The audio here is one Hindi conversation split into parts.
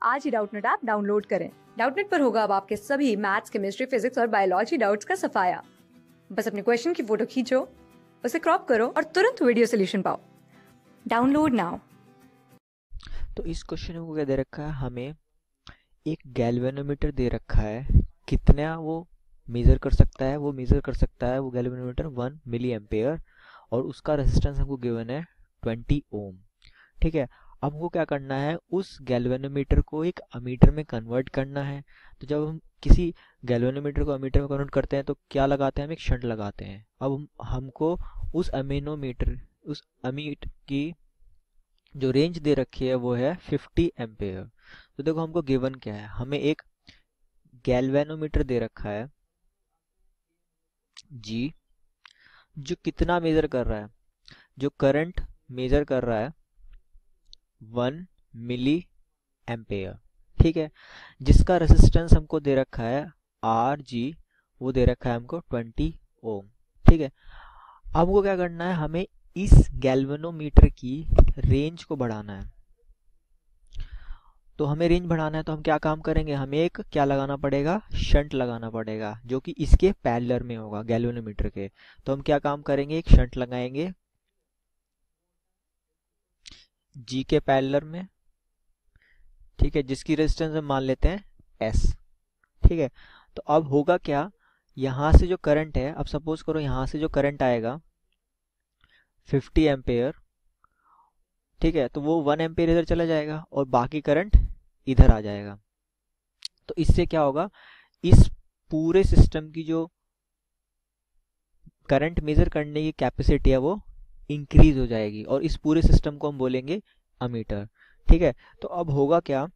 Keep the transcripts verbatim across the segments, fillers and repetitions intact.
आज ही डाउटनेट ऐप डाउनलोड करें। डाउटनेट पर होगा अब आपके सभी मैथ्स, केमिस्ट्री, फिजिक्स और बायोलॉजी डाउट्स का सफाया। बस अपने क्वेश्चन की फोटो खींचो, उसे क्रॉप करो और तुरंत वीडियो सोल्यूशन पाओ। Download now. तो इस क्वेश्चन में क्या दे रखा है, हमें एक गैल्वेनोमीटर दे रखा है, कितना वो मेजर कर सकता है, वो मेजर कर सकता है वो गैल्वेनोमीटर वन मिली एम्पेयर और उसका रेजिस्टेंस हमको गिवन है ट्वेंटी ओम। ठीक है, अब हमको क्या करना है, उस गैल्वेनोमीटर को एक अमीटर में कन्वर्ट करना है। तो जब हम किसी गैल्वेनोमीटर को अमीटर में कन्वर्ट करते हैं तो क्या लगाते हैं, हम एक शंट लगाते हैं। अब हम, हमको उस अमीनोमीटर उस अमीट की जो रेंज दे रखी है वो है फिफ्टी एम्पेयर। तो देखो हमको गिवन क्या है, हमें एक गैल्वेनोमीटर दे रखा है जी, जो कितना मेजर कर रहा है, जो करंट मेजर कर रहा है वन मिली एम्पेयर। ठीक है, जिसका रेजिस्टेंस हमको दे रखा है आर जी, वो दे रखा है हमको ट्वेंटी ओम। ठीक है, अब हमको क्या करना है, हमें इस गैल्वेनोमीटर की रेंज को बढ़ाना है। तो हमें रेंज बढ़ाना है तो हम क्या काम करेंगे, हमें एक क्या लगाना पड़ेगा, शंट लगाना पड़ेगा जो कि इसके पैरेलल में होगा गैल्वेनोमीटर के। तो हम क्या काम करेंगे, एक शंट लगाएंगे जी के पैरेलल में। ठीक है, जिसकी रेजिस्टेंस हम मान लेते हैं एस। ठीक है, तो अब होगा क्या, यहां से जो करंट है, अब सपोज करो यहां से जो करंट आएगा फिफ्टी एम्पेयर, ठीक है, तो वो वन एम्पेयर इधर चला जाएगा और बाकी करंट इधर आ जाएगा। तो इससे क्या होगा, इस पूरे सिस्टम की जो करंट मेजर करने की कैपेसिटी है वो इंक्रीज हो जाएगी और इस पूरे सिस्टम को हम बोलेंगे अमीटर। ठीक है, तो अब होगा क्या,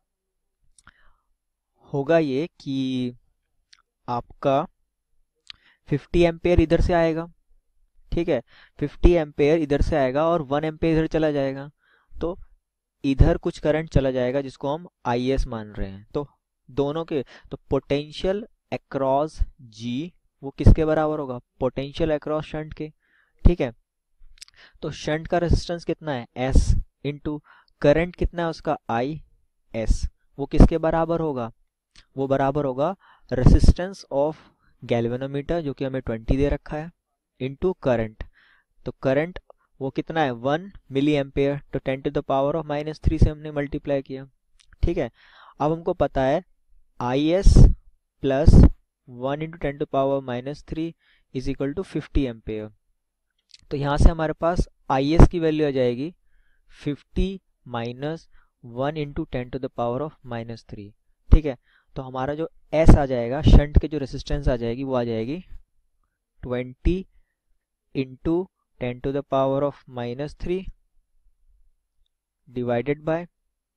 होगा ये कि आपका फिफ्टी एम्पेयर इधर से आएगा। ठीक है, फिफ्टी एम्पेयर इधर से आएगा और वन एम्पेयर इधर चला जाएगा। तो इधर कुछ करंट चला जाएगा जिसको हम आई एस मान रहे हैं। तो दोनों के, तो पोटेंशियल अक्रॉस जी वो किसके बराबर होगा, पोटेंशियल अक्रॉस शंट के। ठीक है, तो शंट का रेजिस्टेंस कितना है एस, इंटू करंट कितना है उसका आई एस, वो किसके बराबर होगा, वो बराबर होगा रेजिस्टेंस ऑफ गैल्वेनोमीटर जो कि हमें ट्वेंटी दे रखा है, इंटू करंट। तो करंट वो कितना है वन मिली एम्पेयर, तो ten to the power of minus three से हमने मल्टीप्लाई किया। ठीक है, अब हमको पता है I S plus one into ten to power minus three is equal to fifty ampere. तो यहाँ से हमारे पास आई एस की वैल्यू आ जाएगी fifty minus one into ten to the power of minus three. ठीक है, तो हमारा जो एस आ जाएगा, शंट के जो रेजिस्टेंस आ जाएगी वो आ जाएगी twenty into ten to the power of minus three divided by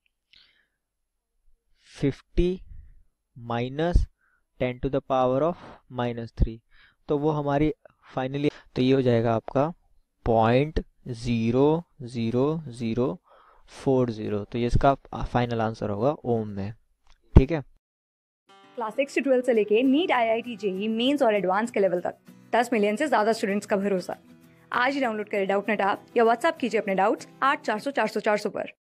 fifty minus ten to the power of minus three. तो वो हमारी फाइनली, तो ये हो जाएगा आपका point zero zero zero four zero. तो ये इसका फाइनल आंसर होगा ओम में। ठीक है, क्लास सिक्स से ट्वेल्थ से लेके NEET, I I T, JEE mains और एडवांस के लेवल तक दस मिलियन से ज्यादा स्टूडेंट्स का भरोसा। आज ही डाउनलोड करें डाउटनेट ऐप या व्हाट्सएप कीजिए अपने डाउट्स आठ चार सौ चार सौ चार सौ पर।